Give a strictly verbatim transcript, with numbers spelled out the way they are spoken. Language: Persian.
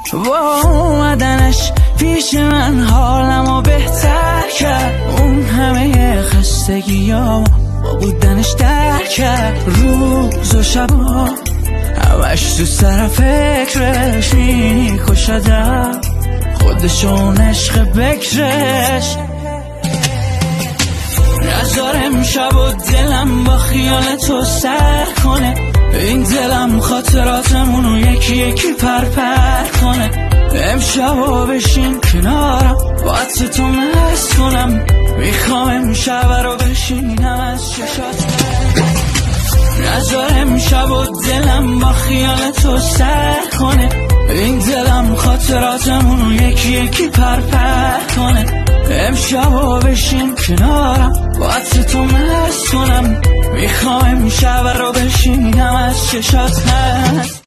با اومدنش پیش من حالمو بهتر کرد. اون همه خستگیام با بودنش در کرد. روز و شبا همش تو سر فکرش میکشدم، خودشون عشق بکرش. نذار امشب و دلم با خیال تو سر کنه، این دلم خاطراتمونو یکی یکی پر پر کنه. امشب و بشین کنارم با عطر تو مست کنم، میخوام امشب رو بشینم از چشات. نذار امشب و دلم با خیال تو سر کنه، این دلم خاطراتمونو یکی یکی پر پر کنه. امشب و بشین کنارم با عطر تو مست کنم، میخوام امشب رو بشینم از چشات هست.